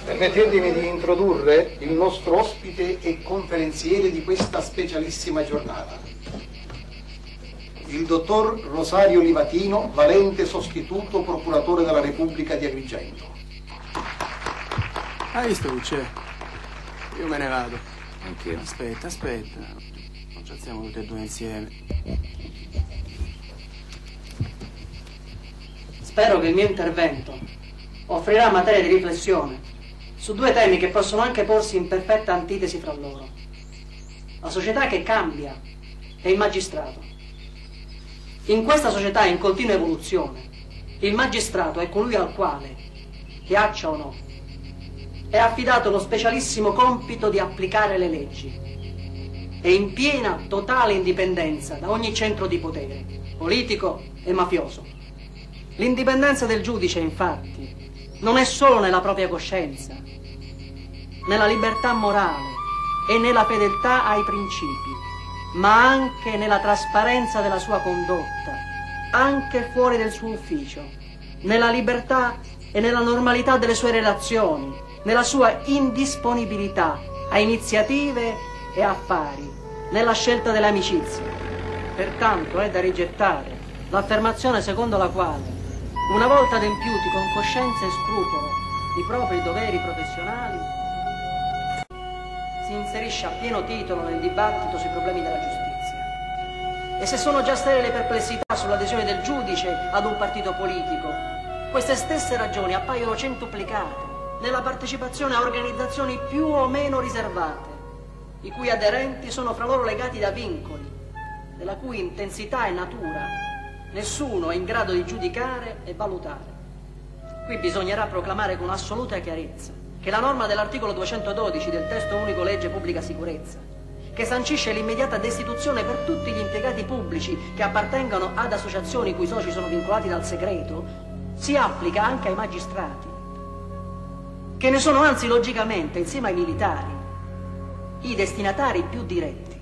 Permettetemi di introdurre il nostro ospite e conferenziere di questa specialissima giornata, il dottor Rosario Livatino, valente sostituto procuratore della Repubblica di Agrigento. Hai visto che c'è? Io me ne vado. Anch'io. Aspetta. Non ci alziamo tutti e due insieme. Spero che il mio intervento offrirà materia di riflessione su due temi che possono anche porsi in perfetta antitesi fra loro: la società che cambia e il magistrato. In questa società in continua evoluzione, il magistrato è colui al quale, piaccia o no, è affidato lo specialissimo compito di applicare le leggi e in piena, totale indipendenza da ogni centro di potere, politico e mafioso. L'indipendenza del giudice, infatti, non è solo nella propria coscienza, nella libertà morale e nella fedeltà ai principi, ma anche nella trasparenza della sua condotta, anche fuori del suo ufficio, nella libertà e nella normalità delle sue relazioni, nella sua indisponibilità a iniziative e affari, nella scelta delle amicizie. Pertanto è da rigettare l'affermazione secondo la quale, una volta adempiuti con coscienza e scrupolo i propri doveri professionali, si inserisce a pieno titolo nel dibattito sui problemi della giustizia. E se sono già serie le perplessità sull'adesione del giudice ad un partito politico, queste stesse ragioni appaiono centuplicate nella partecipazione a organizzazioni più o meno riservate, i cui aderenti sono fra loro legati da vincoli, della cui intensità e natura nessuno è in grado di giudicare e valutare. Qui bisognerà proclamare con assoluta chiarezza che la norma dell'articolo 212 del testo unico legge pubblica sicurezza, che sancisce l'immediata destituzione per tutti gli impiegati pubblici che appartengono ad associazioni i cui soci sono vincolati dal segreto, si applica anche ai magistrati, che ne sono anzi logicamente, insieme ai militari, i destinatari più diretti.